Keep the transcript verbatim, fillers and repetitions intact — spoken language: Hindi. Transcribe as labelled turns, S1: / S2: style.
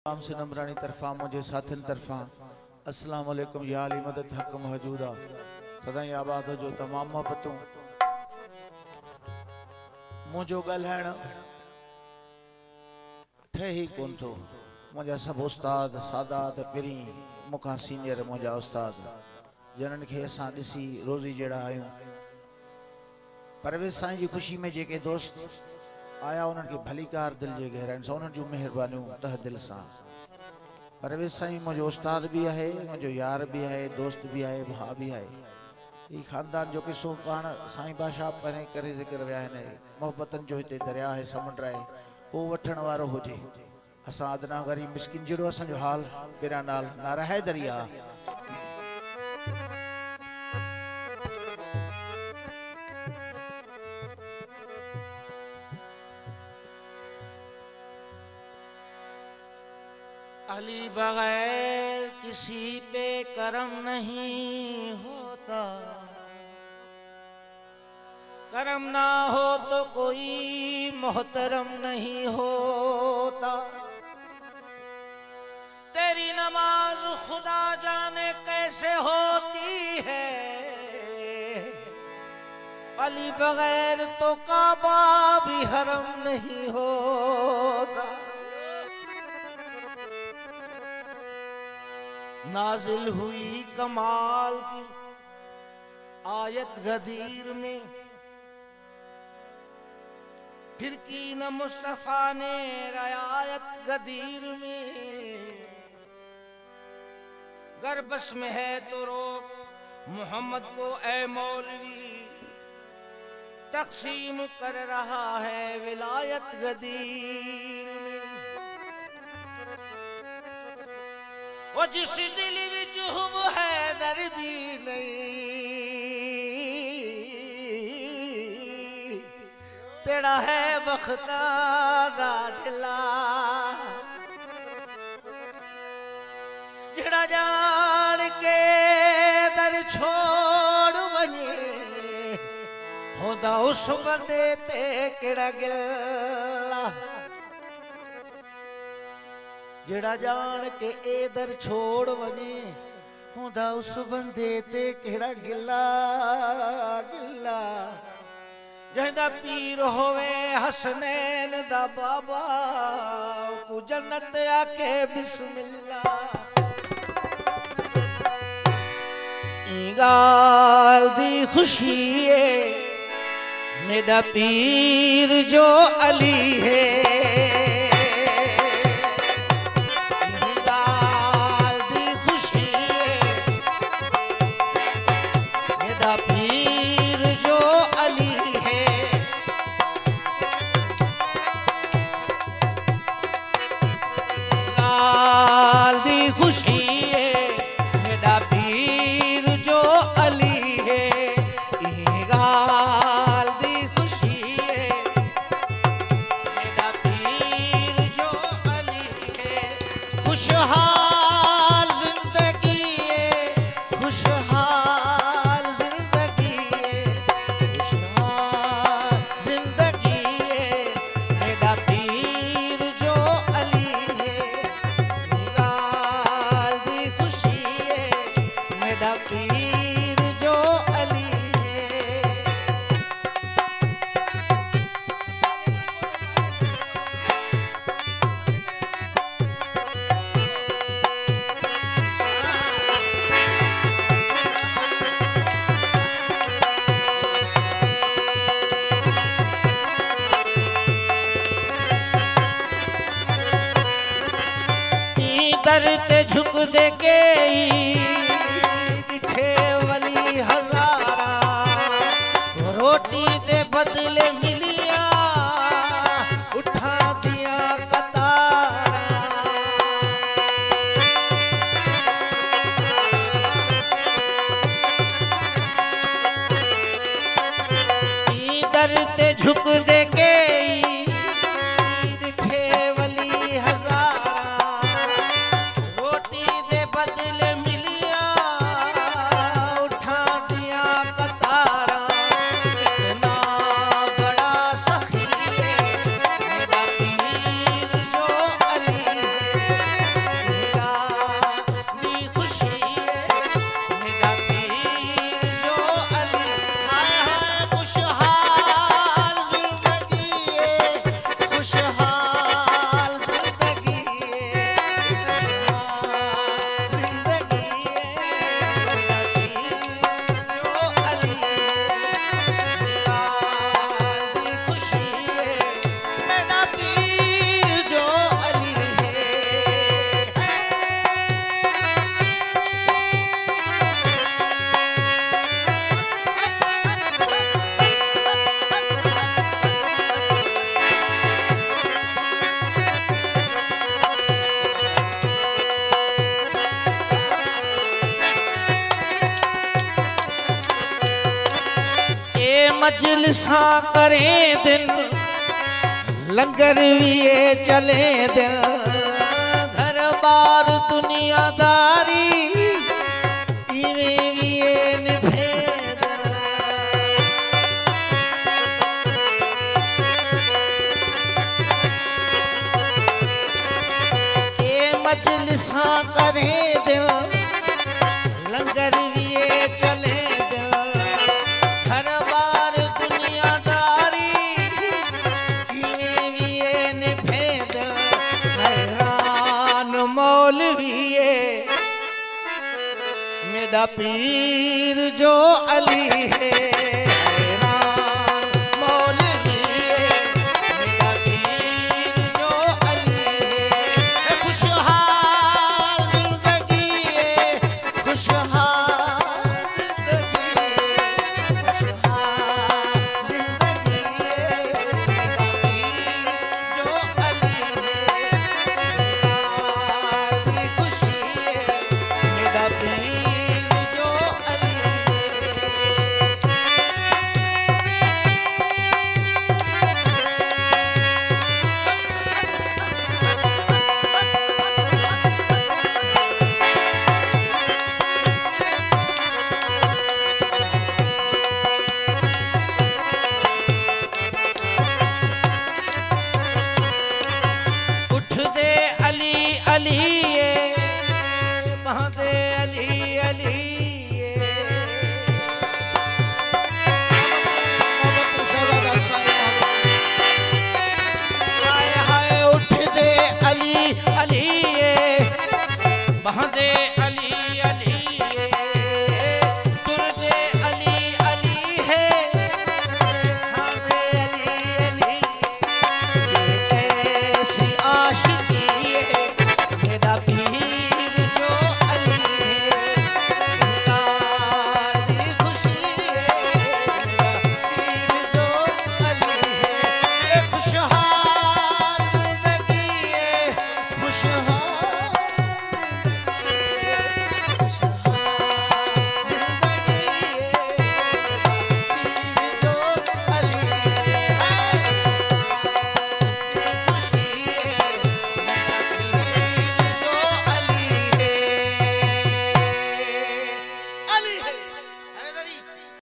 S1: नाम से नमरानी तरफा मुझे साथिन तरफा अस्सलाम वालेकुम या अली मदद हक मौजूदा सदा आबाद हो जो तमाम मोहब्बतों मुझो गलहण थे ही कोन थो मुझा सब उस्ताद सादात पिरी मुखा सीनियर मुझा उस्ताद जनन के असां ॾिसी रोज़ी जड़ा आयूं परवेज़ साईं जी खुशी में जेके दोस्त आया उन्हनि के भलीकार दिल जे गहराइनि सां उन्हनि जूं महिरबानियूं तह दिल सां परवेज़ साईं मुझो उस्ताद भी है मुझो यार भी है दोस्त भी है भा भी है ये खानदान जो किस्सो पाण साईं बादशाह परे करे ज़िक्र विया आहिनि मोहब्बतन जो हिते दरिया है समुंड है वो वठण वारो हुजे असां अदना गरीब मिस्किन जहिड़ो असांजो हाल पेरा नाल नारा है दरिया
S2: अली बगैर किसी पे करम नहीं होता, करम ना हो तो कोई मोहतरम नहीं होता। तेरी नमाज खुदा जाने कैसे होती है, अली बगैर तो काबा भी हरम नहीं होता। नाजिल हुई कमाल की आयत गदीर में, फिर की न मुस्तफा ने रियायत गदीर में। गर बस में है तो रोक मोहम्मद को ए मौलवी, तकसीम कर रहा है विलायत गदीर में। वो जिस दिल विच हुब है दर्दी नहीं, तेरा है बख्ता दा ढिला। जेड़ा जान के दर छोड़ वने, होदा उस बंदे ते केड़ा गिला। जेड़ा जान के ए दर छोड़ वने, होदा उस बंदे ते केड़ा गिला गिला। जहिंदा पीर होवे हसनैन दा बाबा, को जन्नत आखे बिस्मिल्ला। ई गाल दी खुशी है मेरा पीर जो अली है। खुशहाल जिंदगी खुशहाल जिंदगी खुशहाल जिंदगी मेरा पीर जो अली है। गाल दी खुशी है मेरा पीर जो अली है। दर ते झुक दे के दिखे वली हजारा, रोटी दे बदले मिलिया उठा दिया कतारा। दर ते झुक दे के बदले मिलिया
S1: मजलिसा करें दिन लंगर भी चले दिन घर बार दुनियादारी इवे भी निभे दिन ए मजलिसा करें दिन लंगर भी चले दिन घर बार दुनियादारी इवे भी निभे दिन हैरान मौलवी मेरा पीर जो अली है हैरान मौलवी मेरा पीर जो अली है खुशहाल जिंदगी है खुशहाल जिंदगी खुशहाल जिंदगी मेरा पीर जो अली है की खुशी है मेरा पीर जो अली उठ दे अली अली ये वहाँ दे अली अली ये हाय हाय उठ दे अली अली ये वहाँ दे